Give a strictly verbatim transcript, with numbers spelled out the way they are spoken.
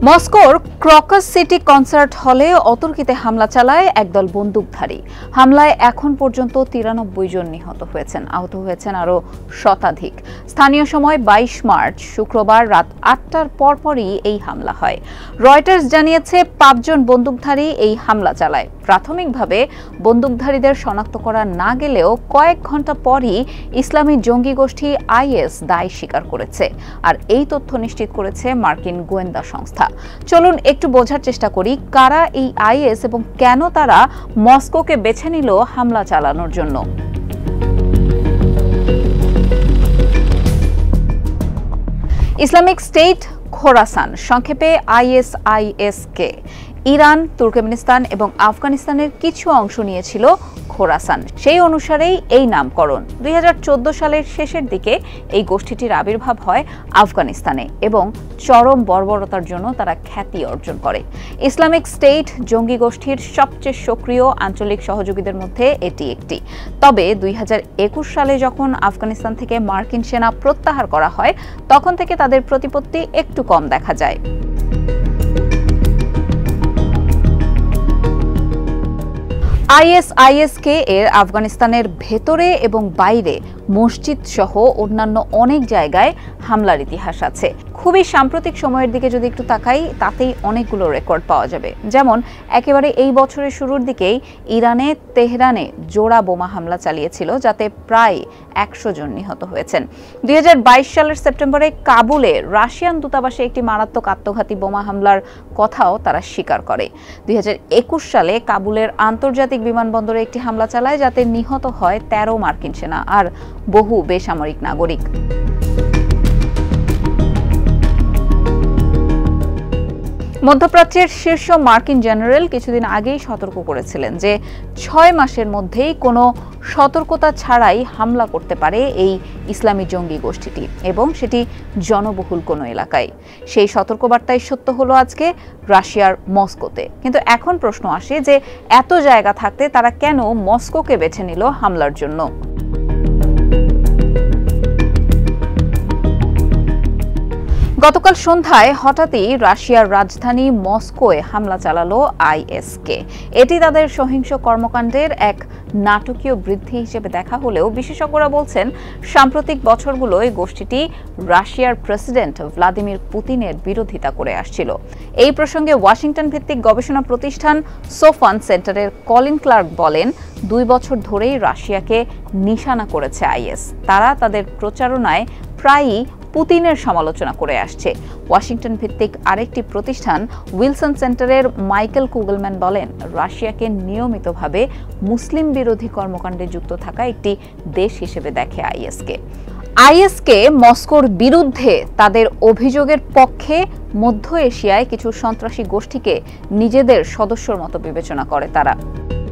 মস্কোর ক্রকাস city concert হলে অতর্কিতে হামলা চালায় একদল বন্দুকধারী। হামলায় এখন পর্যন্ত তিরানব্বই জন নিহত হয়েছেন, আহত হয়েছেন আরও শতাধিক। স্থানীয় সময় বাইশ মার্চ শুক্রবার রাত আটটার পরপরই এই হামলা হয়। রয়টার্স জানিয়েছে পাঁচজন বন্দুকধারী এই হামলা চালায়। প্রাথমিকভাবে বন্দুকধারীদের শনাক্ত করা না গেলেও কয়েক ঘন্টা পরই ইসলামী জঙ্গি গোষ্ঠী আইএস দায় স্বীকার করেছে, আর এই তথ্য নিশ্চিত করেছে মার্কিন গোয়েন্দা সংস্থা। চলুন একটু বোঝার চেষ্টা করি কারা এই আইএস এবং কেন তারা মস্কোকে বেছে নিল হামলা চালানোর জন্য। ইসলামিক স্টেট খোরাসান, সংক্ষেপে আইএস-কে, ইরান, তুর্কমেনিস্তান এবং আফগানিস্তানের কিছু অংশ নিয়েছিল খোরাসান। সেই অনুসারেই এই নামকরণ। দুই হাজার চোদ্দ সালের শেষের দিকে এই গোষ্ঠীটির আবির্ভাব হয় আফগানিস্তানে এবং চরম বর্বরতার জন্য তারা খ্যাতি অর্জন করে। ইসলামিক স্টেট জঙ্গি গোষ্ঠীর সবচেয়ে সক্রিয় আঞ্চলিক সহযোগীদের মধ্যে এটি একটি। তবে দুই হাজার একুশ সালে যখন আফগানিস্তান থেকে মার্কিন সেনা প্রত্যাহার করা হয়, তখন থেকে তাদের প্রতিপত্তি একটু কম দেখা যায়। আইএস-কে এর আফগানিস্তানের ভেতরে এবং বাইরে মসজিদ সহ অন্যান্য অনেক জায়গায় হামলার ইতিহাস আছে। খুবই সাম্প্রতিক সময়ের দিকে যদি একটু তাকাই, তাতেই অনেকগুলো রেকর্ড পাওয়া যাবে। যেমন একেবারে এই বছরের শুরুর দিকেই ইরানে তেহরানে জোড়া বোমা হামলা চালিয়েছিল, যাতে প্রায় একশো জন নিহত হয়েছেন। দুই হাজার বাইশ সালের সেপ্টেম্বরে কাবুলে রাশিয়ান দূতাবাসে একটি মারাত্মক আত্মঘাতী বোমা হামলার কথাও তারা স্বীকার করে। দুই হাজার একুশ সালে কাবুলের আন্তর্জাতিক বিমানবন্দরে একটি হামলা চালায়, যাতে নিহত হয় তেরো মার্কিন সেনা আর বহু বেসামরিক নাগরিক। মধ্যপ্রাচ্যের শীর্ষ মার্কিন জেনারেল কিছুদিন আগেই সতর্ক করেছিলেন যে ছয় মাসের মধ্যেই কোনো সতর্কতা ছাড়াই হামলা করতে পারে এই ইসলামী জঙ্গি গোষ্ঠীটি, এবং সেটি জনবহুল কোনো এলাকায়। সেই সতর্কবার্তাই সত্য হলো আজকে রাশিয়ার মস্কোতে। কিন্তু এখন প্রশ্ন আসে যে এত জায়গা থাকতে তারা কেন মস্কোকে বেছে নিল হামলার জন্য? গতকাল সন্ধ্যায় হঠাৎই রাশিয়ার রাজধানী মস্কোয় হামলা চালালো আইএস-কে। এটি তাদের সহিংস কর্মকাণ্ডের এক নাটকীয় বৃদ্ধি হিসেবে দেখা হলেও বিশেষজ্ঞরা বলছেন সাম্প্রতিক বছরগুলোয় গোষ্ঠীটি রাশিয়ার প্রেসিডেন্ট ভ্লাদিমির পুতিনের বিরোধিতা করে আসছিল। এই প্রসঙ্গে ওয়াশিংটন ভিত্তিক গবেষণা প্রতিষ্ঠান সোফান সেন্টারের কলিন ক্লার্ক বলেন, দুই বছর ধরেই রাশিয়াকে নিশানা করেছে আইএস। তারা তাদের প্রচারণায় প্রায়ই পুতিনের সমালোচনা করে আসছে। ওয়াশিংটন ভিত্তিক আরেকটি প্রতিষ্ঠান উইলসন সেন্টারের মাইকেল কুগলম্যান বলেন, রাশিয়াকে নিয়মিতভাবে মুসলিম বিরোধী কর্মকাণ্ডে যুক্ত থাকা একটি দেশ হিসেবে দেখে আইএস-কে। আইএস-কে মস্কোর বিরুদ্ধে তাদের অভিযোগের পক্ষে মধ্য এশিয়ায় কিছু সন্ত্রাসী গোষ্ঠীকে নিজেদের সদস্যর মতো বিবেচনা করে তারা।